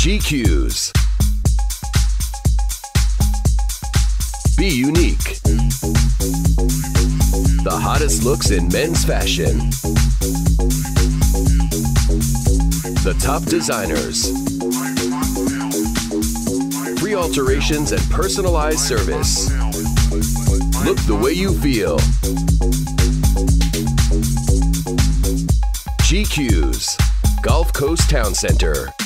GQs. Be unique. The hottest looks in men's fashion. The top designers. Free alterations and personalized service. Look the way you feel. GQs, Gulf Coast Town Center.